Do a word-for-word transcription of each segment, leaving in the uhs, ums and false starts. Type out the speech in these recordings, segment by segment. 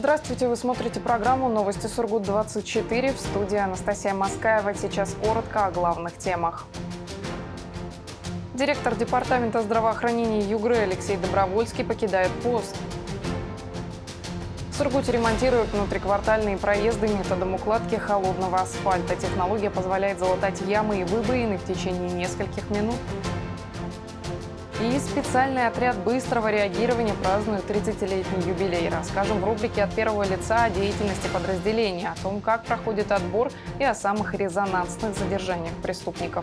Здравствуйте, вы смотрите программу «Новости Сургут двадцать четыре». В студии Анастасия Москаева. Сейчас коротко о главных темах. Директор департамента здравоохранения Югры Алексей Добровольский покидает пост. В Сургуте ремонтируют внутриквартальные проезды методом укладки холодного асфальта. Технология позволяет залатать ямы и выбоины в течение нескольких минут. И специальный отряд быстрого реагирования празднует тридцатилетний юбилей. Расскажем в рубрике «От первого лица» о деятельности подразделения, о том, как проходит отбор и о самых резонансных задержаниях преступников.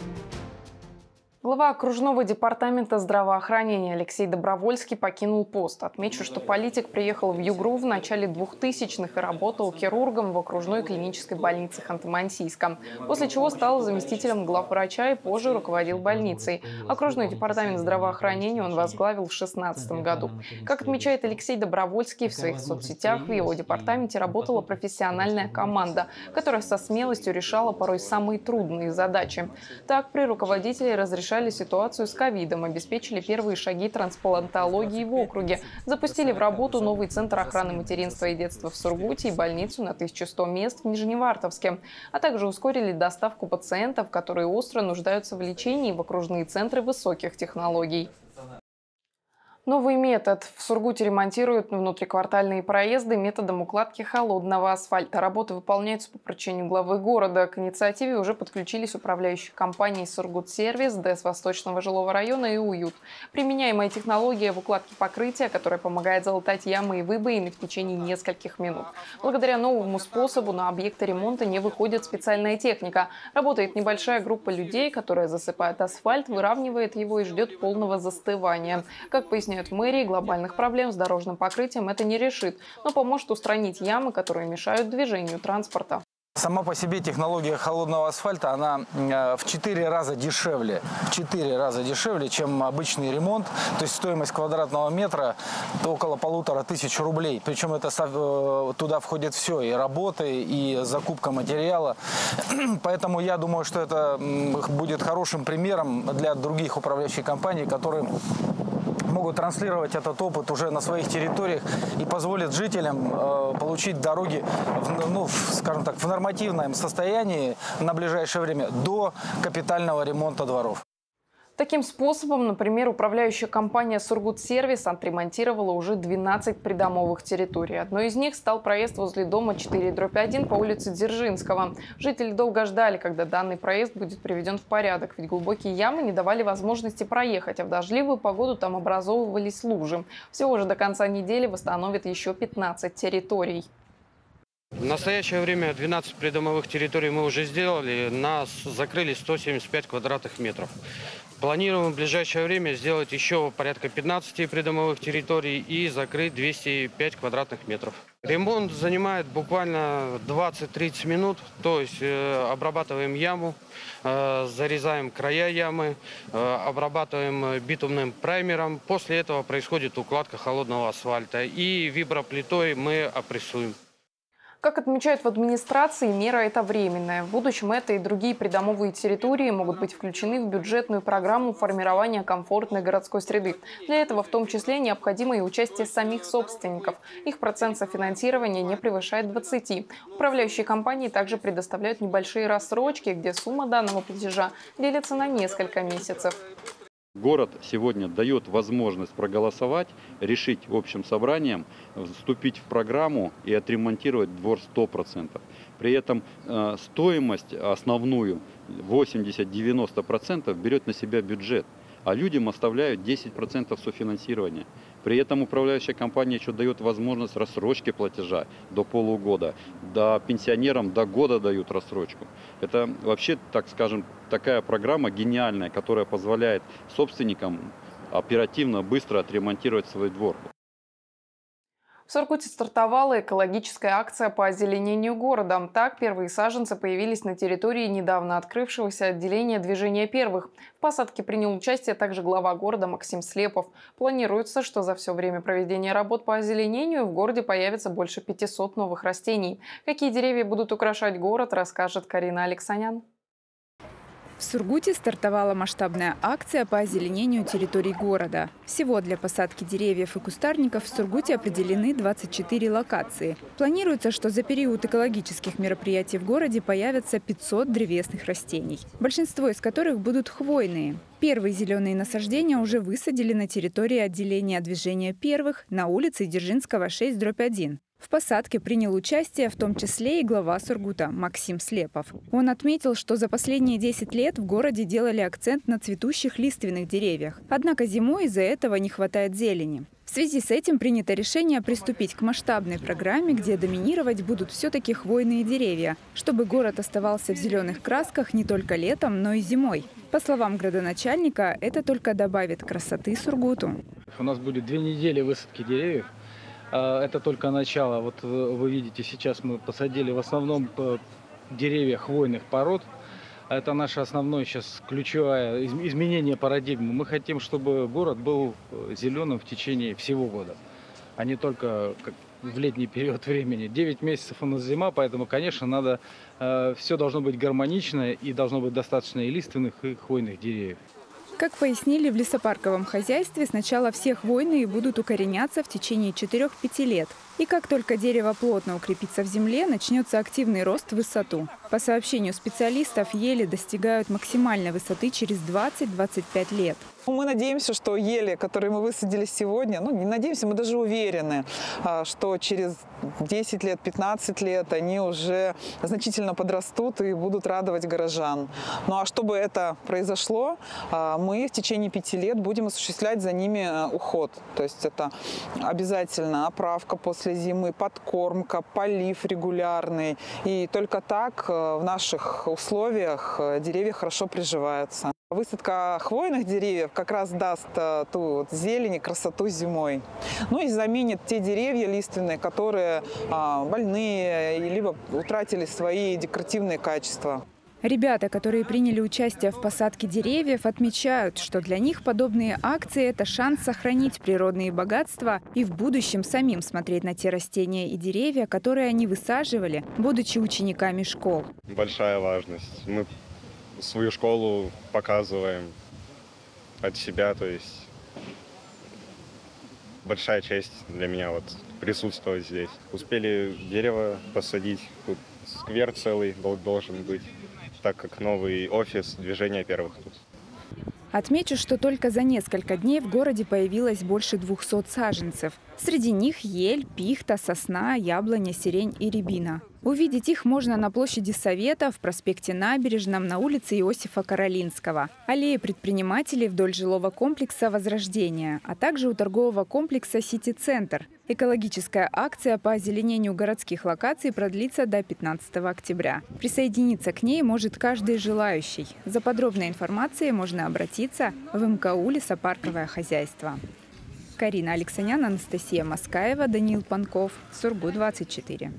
Глава окружного департамента здравоохранения Алексей Добровольский покинул пост. Отмечу, что политик приехал в Югру в начале двухтысячных и работал хирургом в окружной клинической больнице Ханты-Мансийска, после чего стал заместителем главврача и позже руководил больницей. Окружной департамент здравоохранения он возглавил в две тысячи шестнадцатом году. Как отмечает Алексей Добровольский, в своих соцсетях в его департаменте работала профессиональная команда, которая со смелостью решала порой самые трудные задачи. Так, при руководителе разрешили ситуацию с ковидом, обеспечили первые шаги трансплантологии в округе, запустили в работу новый центр охраны материнства и детства в Сургуте и больницу на тысячу сто мест в Нижневартовске, а также ускорили доставку пациентов, которые остро нуждаются в лечении, в окружные центры высоких технологий. Новый метод. В Сургуте ремонтируют внутриквартальные проезды методом укладки холодного асфальта. Работы выполняются по поручению главы города. К инициативе уже подключились управляющие компании «Сургутсервис», ДЭС Восточного жилого района и «Уют». Применяемая технология в укладке покрытия, которая помогает залатать ямы и выбоины в течение нескольких минут. Благодаря новому способу на объекты ремонта не выходит специальная техника. Работает небольшая группа людей, которая засыпает асфальт, выравнивает его и ждет полного застывания. Как пояснили в мэрии, глобальных проблем с дорожным покрытием это не решит, но поможет устранить ямы, которые мешают движению транспорта. Сама по себе технология холодного асфальта, она в четыре раза дешевле, в четыре раза дешевле, чем обычный ремонт. То есть стоимость квадратного метра около полутора тысяч рублей. Причем это туда входит все, и работы, и закупка материала. Поэтому я думаю, что это будет хорошим примером для других управляющих компаний, которые могут транслировать этот опыт уже на своих территориях и позволит жителям э, получить дороги, в, ну, в, скажем так, в нормативном состоянии на ближайшее время до капитального ремонта дворов. Таким способом, например, управляющая компания «Сургутсервис» отремонтировала уже двенадцать придомовых территорий. Одной из них стал проезд возле дома четыре дробь один по улице Дзержинского. Жители долго ждали, когда данный проезд будет приведен в порядок, ведь глубокие ямы не давали возможности проехать, а в дождливую погоду там образовывались лужи. Всего же до конца недели восстановят еще пятнадцать территорий. В настоящее время двенадцать придомовых территорий мы уже сделали, нас закрыли сто семьдесят пять квадратных метров. Планируем в ближайшее время сделать еще порядка пятнадцати придомовых территорий и закрыть двести пять квадратных метров. Ремонт занимает буквально двадцать-тридцать минут, то есть э, обрабатываем яму, э, зарезаем края ямы, э, обрабатываем битумным праймером. После этого происходит укладка холодного асфальта и виброплитой мы опрессуем. Как отмечают в администрации, мера эта временная. В будущем это и другие придомовые территории могут быть включены в бюджетную программу формирования комфортной городской среды. Для этого в том числе необходимо и участие самих собственников. Их процент софинансирования не превышает двадцати. Управляющие компании также предоставляют небольшие рассрочки, где сумма данного платежа делится на несколько месяцев. Город сегодня дает возможность проголосовать, решить общим собранием, вступить в программу и отремонтировать двор сто процентов. При этом э, стоимость основную восемьдесят-девяносто процентов берет на себя бюджет, а людям оставляют десять процентов софинансирования. При этом управляющая компания еще дает возможность рассрочки платежа до полугода, да, пенсионерам до года дают рассрочку. Это вообще, так скажем, такая программа гениальная, которая позволяет собственникам оперативно, быстро отремонтировать свой двор. В Сургуте стартовала экологическая акция по озеленению города. Так, первые саженцы появились на территории недавно открывшегося отделения движения первых. В посадке принял участие также глава города Максим Слепов. Планируется, что за все время проведения работ по озеленению в городе появится больше пятисот новых растений. Какие деревья будут украшать город, расскажет Карина Алексанян. В Сургуте стартовала масштабная акция по озеленению территорий города. Всего для посадки деревьев и кустарников в Сургуте определены двадцать четыре локации. Планируется, что за период экологических мероприятий в городе появятся пятьсот древесных растений, большинство из которых будут хвойные. Первые зеленые насаждения уже высадили на территории отделения движения первых на улице Дзержинского, шесть дробь один. В посадке принял участие в том числе и глава Сургута Максим Слепов. Он отметил, что за последние десять лет в городе делали акцент на цветущих лиственных деревьях. Однако зимой из-за этого не хватает зелени. В связи с этим принято решение приступить к масштабной программе, где доминировать будут все-таки хвойные деревья, чтобы город оставался в зеленых красках не только летом, но и зимой. По словам градоначальника, это только добавит красоты Сургуту. У нас будет две недели высадки деревьев. Это только начало. Вот вы видите, сейчас мы посадили в основном деревья хвойных пород. Это наше основное сейчас ключевое изменение парадигмы. Мы хотим, чтобы город был зеленым в течение всего года, а не только как в летний период времени. девять месяцев у нас зима, поэтому, конечно, надо, все должно быть гармонично и должно быть достаточно и лиственных, и хвойных деревьев. Как пояснили в лесопарковом хозяйстве, сначала все хвойные будут укореняться в течение четырёх-пяти лет. И как только дерево плотно укрепится в земле, начнется активный рост в высоту. По сообщению специалистов, ели достигают максимальной высоты через двадцать-двадцать пять лет. Мы надеемся, что ели, которые мы высадили сегодня, ну не надеемся, мы даже уверены, что через десять лет, пятнадцать лет они уже значительно подрастут и будут радовать горожан. Ну а чтобы это произошло, мы в течение пяти лет будем осуществлять за ними уход. То есть это обязательно оправка после зимы, подкормка, полив регулярный. И только так в наших условиях деревья хорошо приживаются. Высадка хвойных деревьев как раз даст ту вот зелень и красоту зимой. Ну и заменит те деревья лиственные, которые а, больные, либо утратили свои декоративные качества. Ребята, которые приняли участие в посадке деревьев, отмечают, что для них подобные акции – это шанс сохранить природные богатства и в будущем самим смотреть на те растения и деревья, которые они высаживали, будучи учениками школ. Большая важность. Мы свою школу показываем от себя, то есть большая честь для меня вот присутствовать здесь. Успели дерево посадить, тут сквер целый должен быть, так как новый офис движения первых тут. Отмечу, что только за несколько дней в городе появилось больше двухсот саженцев. Среди них ель, пихта, сосна, яблоня, сирень и рябина. Увидеть их можно на площади Совета, в проспекте Набережном, на улице Иосифа Каролинского, аллее предпринимателей вдоль жилого комплекса «Возрождение», а также у торгового комплекса «Сити-центр». Экологическая акция по озеленению городских локаций продлится до пятнадцатого октября. Присоединиться к ней может каждый желающий. За подробной информацией можно обратиться в эм ка у «Лесопарковое хозяйство». Карина Алексанян, Анастасия Москаева, Даниил Панков, Сургут двадцать четыре.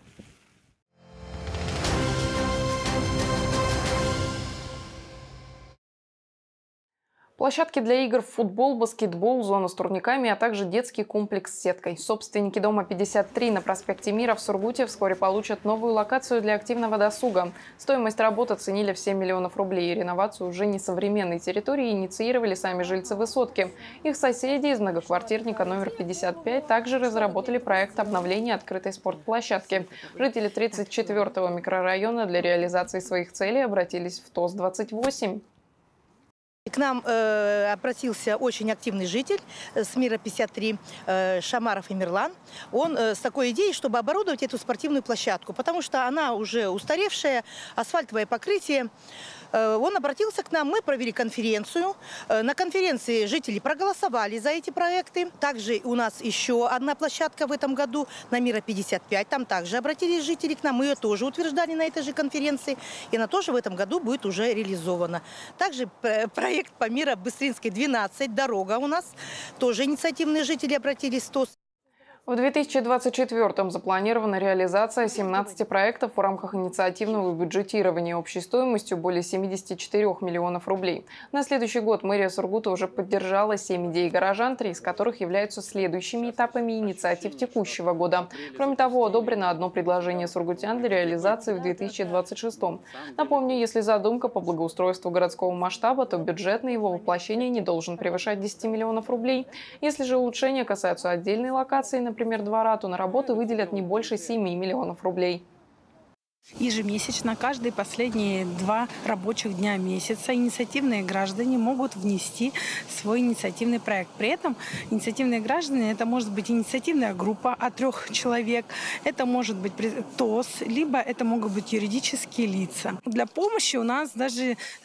Площадки для игр в футбол, баскетбол, зона с турниками, а также детский комплекс с сеткой. Собственники дома пятьдесят три на проспекте Мира в Сургуте вскоре получат новую локацию для активного досуга. Стоимость работ оценили в семь миллионов рублей. Реновацию уже несовременной территории инициировали сами жильцы высотки. Их соседи из многоквартирника номер пятьдесят пять также разработали проект обновления открытой спортплощадки. Жители тридцать четвёртого микрорайона для реализации своих целей обратились в ТОС двадцать восемь. К нам э, обратился очень активный житель с Мира пятьдесят три, э, Шамаров Эмирлан. Он э, с такой идеей, чтобы оборудовать эту спортивную площадку, потому что она уже устаревшая, асфальтовое покрытие. Э, он обратился к нам, мы провели конференцию. Э, на конференции жители проголосовали за эти проекты. Также у нас еще одна площадка в этом году на Мира пятьдесят пять. Там также обратились жители к нам, мы ее тоже утверждали на этой же конференции. И она тоже в этом году будет уже реализована. Также проект по Мира Быстринской двенадцать, дорога у нас. Тоже инициативные жители обратились в ТОС. В две тысячи двадцать четвёртом запланирована реализация семнадцати проектов в рамках инициативного бюджетирования общей стоимостью более семидесяти четырёх миллионов рублей. На следующий год мэрия Сургута уже поддержала семь идей горожан, три из которых являются следующими этапами инициатив текущего года. Кроме того, одобрено одно предложение сургутян для реализации в две тысячи двадцать шестом. Напомню, если задумка по благоустройству городского масштаба, то бюджет на его воплощение не должен превышать десяти миллионов рублей. Если же улучшения касаются отдельной локации, например, Например, двора, то на работы выделят не больше семи миллионов рублей. Ежемесячно, каждые последние два рабочих дня месяца инициативные граждане могут внести свой инициативный проект. При этом инициативные граждане – это может быть инициативная группа от трех человек, это может быть ТОС, либо это могут быть юридические лица. Для помощи у нас даже э,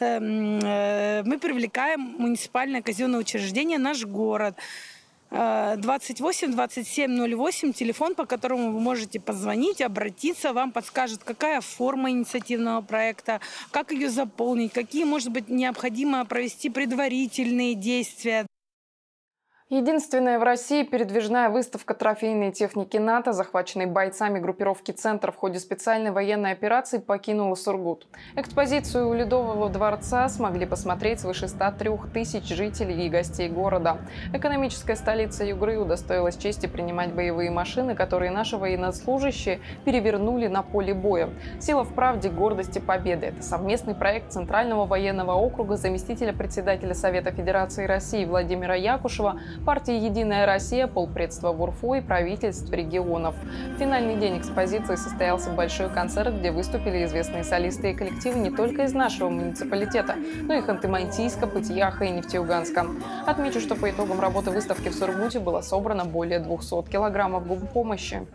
э, мы привлекаем муниципальное казенное учреждение «Наш город». двадцать восемь двадцать семь ноль восемь, телефон, по которому вы можете позвонить, обратиться, вам подскажет, какая форма инициативного проекта, как ее заполнить, какие, может быть, необходимо провести предварительные действия. Единственная в России передвижная выставка трофейной техники НАТО, захваченной бойцами группировки «Центр» в ходе специальной военной операции, покинула Сургут. Экспозицию у Ледового дворца смогли посмотреть свыше ста трёх тысяч жителей и гостей города. Экономическая столица Югры удостоилась чести принимать боевые машины, которые наши военнослужащие перевернули на поле боя. «Сила в правде, гордости, победы» – это совместный проект Центрального военного округа, заместителя председателя Совета Федерации России Владимира Якушева, партии «Единая Россия», полпредства в УРФО и правительств регионов. В финальный день экспозиции состоялся большой концерт, где выступили известные солисты и коллективы не только из нашего муниципалитета, но и Ханты-Мансийска, Пытьяха и Нефтеюганска. Отмечу, что по итогам работы выставки в Сургуте было собрано более двухсот килограммов гумпомощи.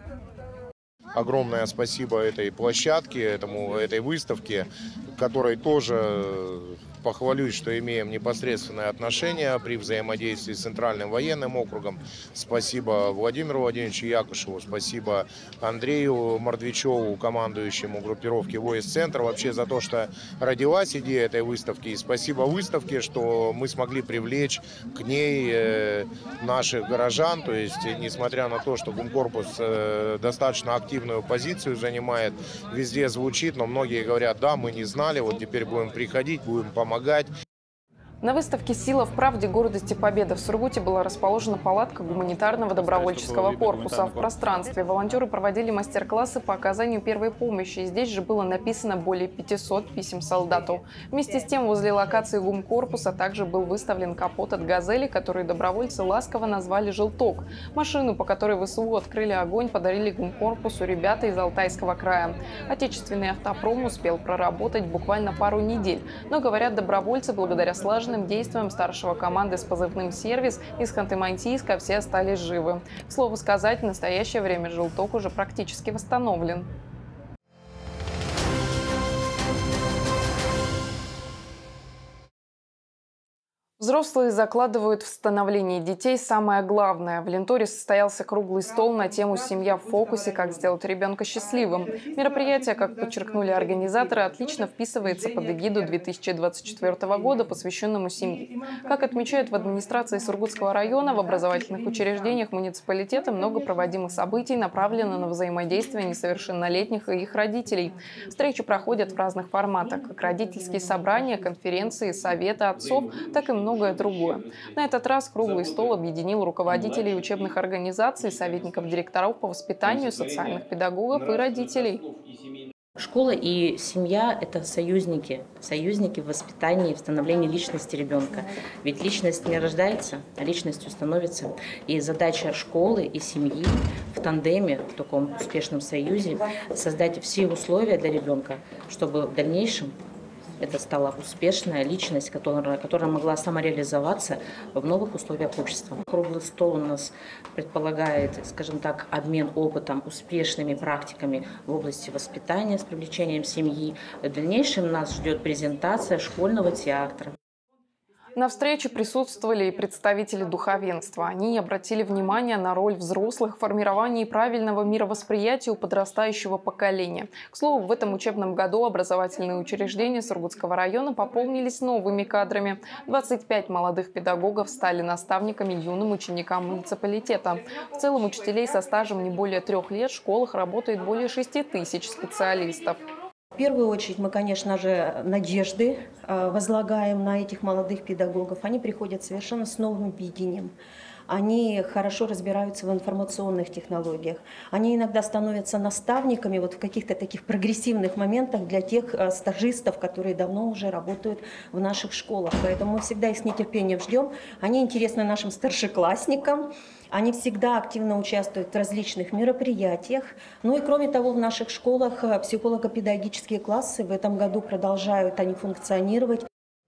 Огромное спасибо этой площадке, этому, этой выставке, которой тоже похвалюсь, что имеем непосредственное отношение при взаимодействии с Центральным военным округом. Спасибо Владимиру Владимировичу Якушеву, спасибо Андрею Мордвичеву, командующему группировки войск «Центр», вообще за то, что родилась идея этой выставки. И спасибо выставке, что мы смогли привлечь к ней наших горожан. То есть, несмотря на то, что Гумкорпус достаточно активную позицию занимает, везде звучит, но многие говорят: да, мы не знали, вот теперь будем приходить, будем помогать. помогать. На выставке «Сила в правде, гордости, победы» в Сургуте была расположена палатка гуманитарного добровольческого корпуса. В пространстве волонтеры проводили мастер-классы по оказанию первой помощи. Здесь же было написано более пятисот писем солдату. Вместе с тем возле локации гумкорпуса также был выставлен капот от «Газели», который добровольцы ласково назвали «Желток». Машину, по которой ВСУ открыли огонь, подарили гумкорпусу ребята из Алтайского края. Отечественный автопром успел проработать буквально пару недель. Но, говорят добровольцы, благодаря слаженным действиям старшего команды с позывным «Сервис» из Ханты-Мансийска все остались живы. К слову сказать, в настоящее время «Желток» уже практически восстановлен. Взрослые закладывают в становление детей самое главное. В Ленторе состоялся круглый стол на тему «Семья в фокусе. Как сделать ребенка счастливым». Мероприятие, как подчеркнули организаторы, отлично вписывается под эгиду две тысячи двадцать четвёртого года, посвященному семье. Как отмечают в администрации Сургутского района, в образовательных учреждениях муниципалитета много проводимых событий направлено на взаимодействие несовершеннолетних и их родителей. Встречи проходят в разных форматах, как родительские собрания, конференции, советы отцов, так и много многое другое. На этот раз круглый стол объединил руководителей учебных организаций, советников директоров по воспитанию, социальных педагогов и родителей. Школа и семья – это союзники, союзники в воспитании и в становлении личности ребенка. Ведь личность не рождается, а личностью становится. И задача школы и семьи в тандеме, в таком успешном союзе, создать все условия для ребенка, чтобы в дальнейшем это стала успешная личность, которая, которая могла самореализоваться в новых условиях общества. Круглый стол у нас предполагает, скажем так, обмен опытом, успешными практиками в области воспитания с привлечением семьи. В дальнейшем нас ждет презентация школьного театра. На встрече присутствовали и представители духовенства. Они обратили внимание на роль взрослых в формировании правильного мировосприятия у подрастающего поколения. К слову, в этом учебном году образовательные учреждения Сургутского района пополнились новыми кадрами. двадцать пять молодых педагогов стали наставниками юным ученикам муниципалитета. В целом учителей со стажем не более трех лет в школах работает более шести тысяч специалистов. В первую очередь мы, конечно же, надежды возлагаем на этих молодых педагогов. Они приходят совершенно с новым видением. Они хорошо разбираются в информационных технологиях. Они иногда становятся наставниками вот в каких-то таких прогрессивных моментах для тех стажистов, которые давно уже работают в наших школах. Поэтому мы всегда их с нетерпением ждем. Они интересны нашим старшеклассникам. Они всегда активно участвуют в различных мероприятиях. Ну и кроме того, в наших школах психолого-педагогические классы в этом году продолжают они функционировать.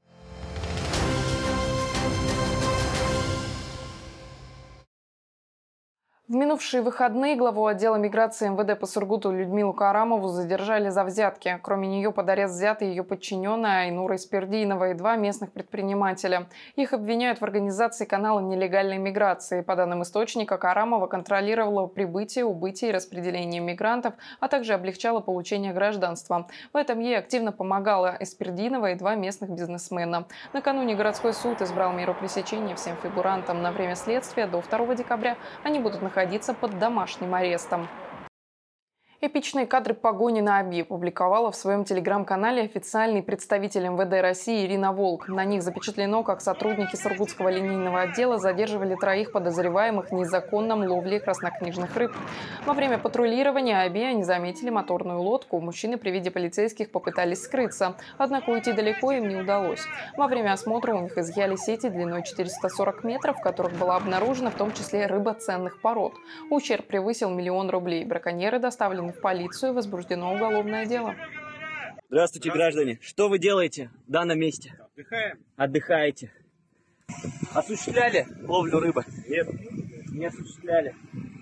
В минувшие выходные главу отдела миграции эм вэ дэ по Сургуту Людмилу Карамову задержали за взятки. Кроме нее под арест взяты ее подчиненная Айнура Испирдинова и два местных предпринимателя. Их обвиняют в организации канала нелегальной миграции. По данным источника, Карамова контролировала прибытие, убытие и распределение мигрантов, а также облегчала получение гражданства. В этом ей активно помогала Испирдинова и два местных бизнесмена. Накануне городской суд избрал меру пресечения всем фигурантам. На время следствия до второго декабря они будут находиться под домашним арестом. Эпичные кадры погони на Аби опубликовала в своем телеграм-канале официальный представитель эм вэ дэ России Ирина Волк. На них запечатлено, как сотрудники Сургутского линейного отдела задерживали троих подозреваемых в незаконном ловле краснокнижных рыб. Во время патрулирования Аби они заметили моторную лодку. Мужчины при виде полицейских попытались скрыться, однако уйти далеко им не удалось. Во время осмотра у них изъяли сети длиной четыреста сорок метров, в которых была обнаружена в том числе рыба ценных пород. Ущерб превысил миллион рублей. Браконьеры доставлены в полицию, возбуждено уголовное дело. Здравствуйте, граждане. Что вы делаете в данном месте? Отдыхаем. Отдыхаете. Осуществляли ловлю рыбы? Нет. Не осуществляли.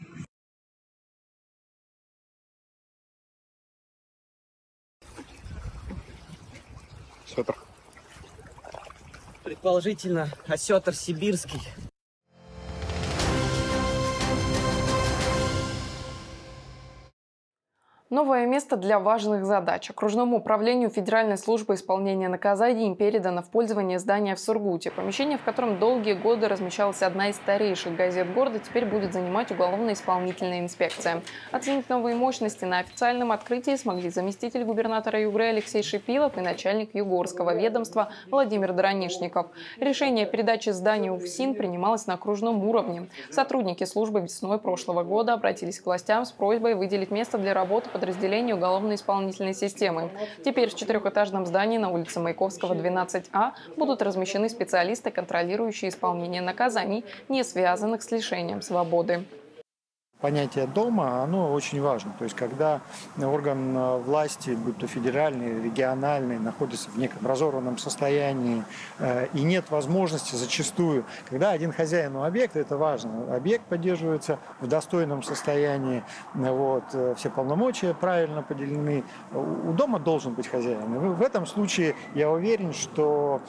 Осетр. Предположительно, осетр сибирский. Новое место для важных задач. Окружному управлению Федеральной службы исполнения наказаний им передано в пользование здание в Сургуте. Помещение, в котором долгие годы размещалась одна из старейших газет города, теперь будет занимать уголовно-исполнительная инспекция. Оценить новые мощности на официальном открытии смогли заместитель губернатора Югры Алексей Шипилов и начальник Югорского ведомства Владимир Доронишников. Решение о передаче здания УФСИН принималось на окружном уровне. Сотрудники службы весной прошлого года обратились к властям с просьбой выделить место для работы подразделению уголовно-исполнительной системы. Теперь в четырехэтажном здании на улице Маяковского, двенадцать А, будут размещены специалисты, контролирующие исполнение наказаний, не связанных с лишением свободы. Понятие дома, оно очень важно. То есть, когда орган власти, будь то федеральный, региональный, находится в неком разорванном состоянии э, и нет возможности зачастую, когда один хозяин у объекта, это важно, объект поддерживается в достойном состоянии, вот, все полномочия правильно поделены, у дома должен быть хозяин. И в этом случае я уверен, что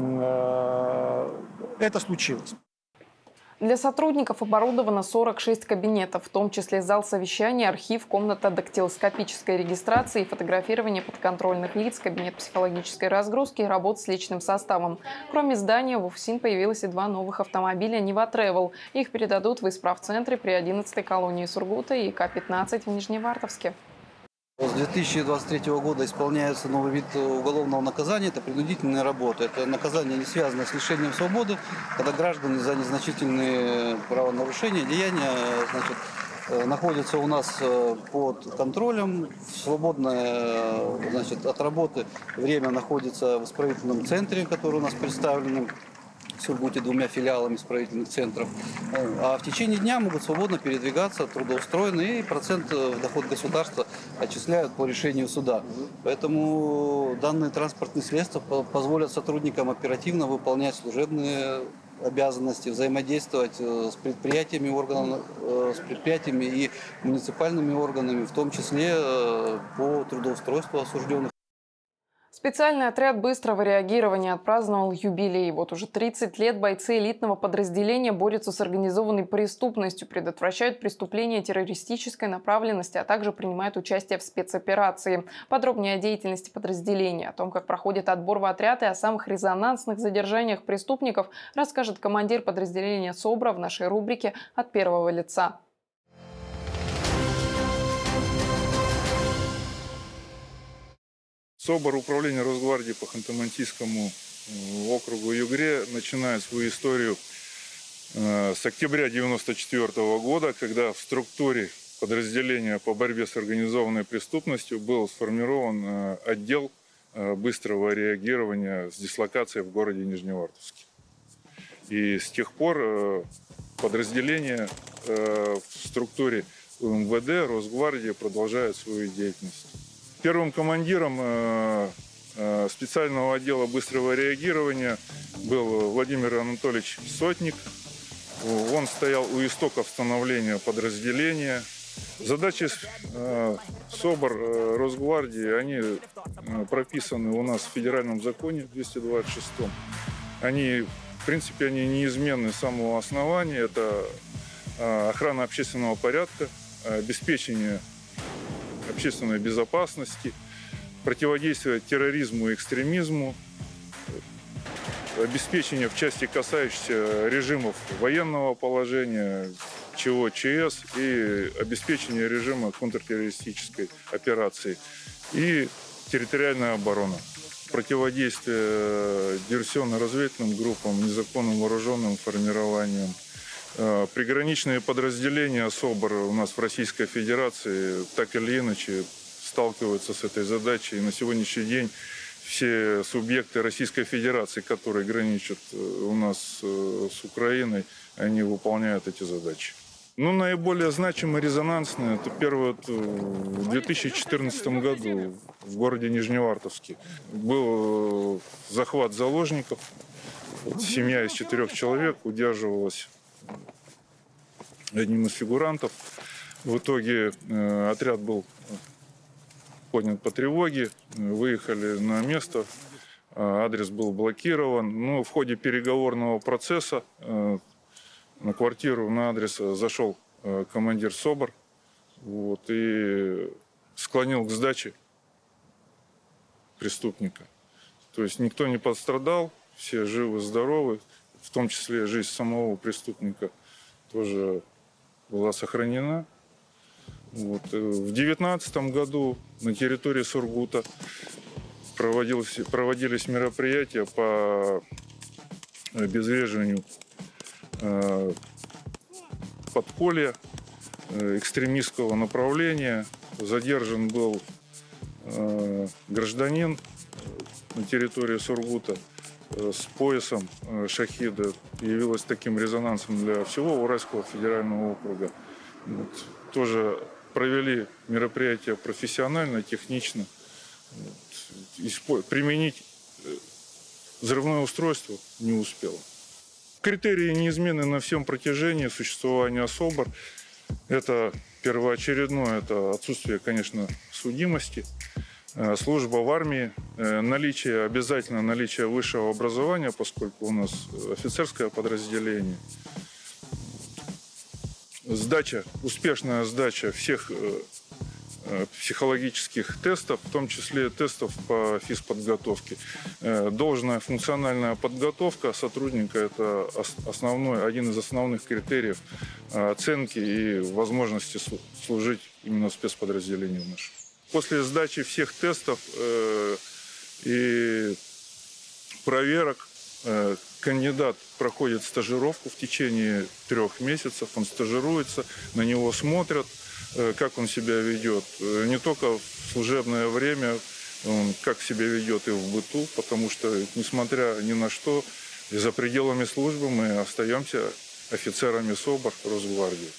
э, это случилось. Для сотрудников оборудовано сорок шесть кабинетов, в том числе зал совещаний, архив, комната дактилоскопической регистрации и фотографирования подконтрольных лиц, кабинет психологической разгрузки и работ с личным составом. Кроме здания, в УФСИН появилось и два новых автомобиля «Нива Тревел». Их передадут в исправцентре при одиннадцатой колонии Сургута и К пятнадцать в Нижневартовске. С две тысячи двадцать третьего года исполняется новый вид уголовного наказания – это принудительная работа. Это наказание, не связанное с лишением свободы, когда граждане за незначительные правонарушения, деяния, значит, находятся у нас под контролем, свободное, значит, от работы время находится в исправительном центре, который у нас представлен в Сургуте двумя филиалами исправительных центров, а в течение дня могут свободно передвигаться, трудоустроены, и процент в доход государства отчисляют по решению суда. Поэтому данные транспортные средства позволят сотрудникам оперативно выполнять служебные обязанности, взаимодействовать с предприятиями, органами, с предприятиями и муниципальными органами, в том числе по трудоустройству осужденных. Специальный отряд быстрого реагирования отпраздновал юбилей. Вот уже тридцать лет бойцы элитного подразделения борются с организованной преступностью, предотвращают преступления террористической направленности, а также принимают участие в спецоперации. Подробнее о деятельности подразделения, о том, как проходит отбор в отряд и о самых резонансных задержаниях преступников, расскажет командир подразделения СОБРа в нашей рубрике «От первого лица». СОБР управления Росгвардии по Ханты-Мансийскому округу Югре начинает свою историю с октября девяносто четвёртого года, когда в структуре подразделения по борьбе с организованной преступностью был сформирован отдел быстрого реагирования с дислокацией в городе Нижневартовске. И с тех пор подразделение в структуре МВД, Росгвардии продолжает свою деятельность. Первым командиром специального отдела быстрого реагирования был Владимир Анатольевич Сотник. Он стоял у истоков становления подразделения. Задачи СОБР Росгвардии, они прописаны у нас в федеральном законе двести двадцать шестом. Они, в принципе, они неизменны с самого основания. Это охрана общественного порядка, обеспечение общественной безопасности, противодействие терроризму и экстремизму, обеспечение в части, касающейся режимов военного положения, ЧО, ЧС, и обеспечение режима контртеррористической операции и территориальная оборона, противодействие диверсионно-разведывательным группам, незаконным вооруженным формированиям. Приграничные подразделения СОБР у нас в Российской Федерации так или иначе сталкиваются с этой задачей. И на сегодняшний день все субъекты Российской Федерации, которые граничат у нас с Украиной, они выполняют эти задачи. Ну, наиболее значимые, резонансные, это первое, это в две тысячи четырнадцатом году в городе Нижневартовске был захват заложников. Семья из четырех человек удерживалась одним из фигурантов. В итоге э, отряд был поднят по тревоге, выехали на место, э, адрес был блокирован. Но в ходе переговорного процесса э, на квартиру, на адрес зашел э, командир СОБР, вот, и склонил к сдаче преступника. То есть никто не пострадал, все живы-здоровы, в том числе жизнь самого преступника тоже была сохранена. Вот. В две тысячи девятнадцатом году на территории Сургута проводились, проводились мероприятия по обезвреживанию э, подполья э, экстремистского направления. Задержан был э, гражданин на территории Сургута с поясом шахида, явилось таким резонансом для всего Уральского федерального округа. Вот. Тоже провели мероприятие профессионально, технично. Вот. Применить взрывное устройство не успело. Критерии неизменны на всем протяжении существования СОБР. Это первоочередное, это отсутствие, конечно, судимости. Служба в армии, наличие, обязательно наличие высшего образования, поскольку у нас офицерское подразделение. Сдача, успешная сдача всех психологических тестов, в том числе тестов по физподготовке. Должная функциональная подготовка сотрудника – это основной, один из основных критериев оценки и возможности служить именно в спецподразделении нашем. После сдачи всех тестов э, и проверок э, кандидат проходит стажировку в течение трех месяцев. Он стажируется, на него смотрят, э, как он себя ведет. Э, не только в служебное время, он как себя ведет и в быту, потому что, несмотря ни на что, за пределами службы мы остаемся офицерами СОБР Росгвардии.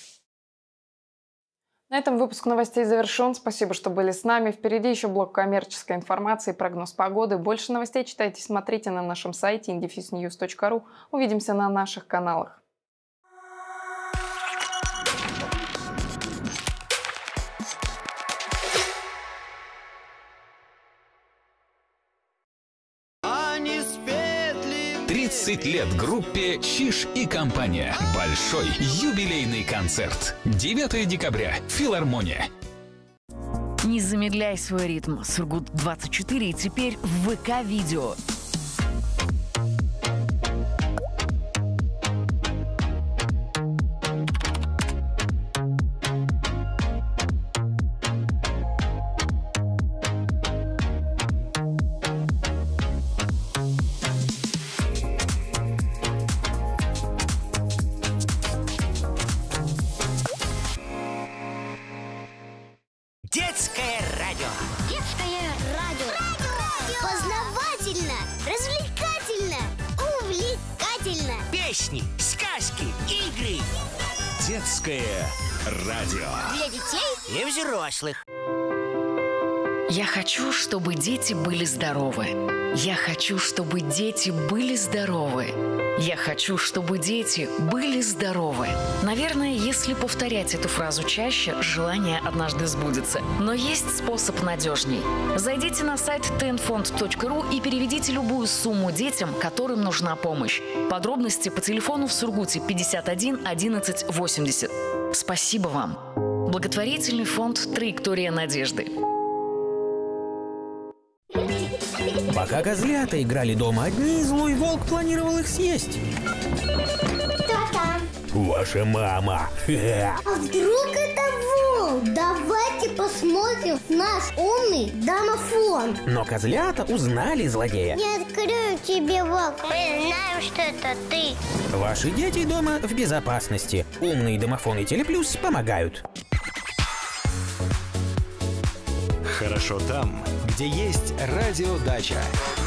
На этом выпуск новостей завершен. Спасибо, что были с нами. Впереди еще блок коммерческой информации, прогноз погоды. Больше новостей читайте, смотрите на нашем сайте индифис ньюс точка ру. Увидимся на наших каналах. тридцать лет группе «Чиж и компания». Большой юбилейный концерт. девятого декабря. Филармония. Не замедляй свой ритм. Сургут двадцать четыре и теперь в ВК-видео. Детское радио. Детское радио. Радио. Познавательно, развлекательно, увлекательно. Песни, сказки, игры. Детское радио. Для детей и взрослых. Я хочу, чтобы дети были здоровы. Я хочу, чтобы дети были здоровы. Я хочу, чтобы дети были здоровы. Наверное, если повторять эту фразу чаще, желание однажды сбудется. Но есть способ надежней. Зайдите на сайт тенфонд точка ру и переведите любую сумму детям, которым нужна помощь. Подробности по телефону в Сургуте пятьдесят один одиннадцать восемьдесят. Спасибо вам. Благотворительный фонд «Траектория надежды». Пока козлята играли дома одни, злой волк планировал их съесть. Кто там? Ваша мама. А вдруг это волк? Давайте посмотрим в наш умный домофон. Но козлята узнали злодея. Не открою тебе, волк. Мы знаем, что это ты. Ваши дети дома в безопасности. Умный домофон и Телеплюс помогают. Хорошо там, где есть радиодача.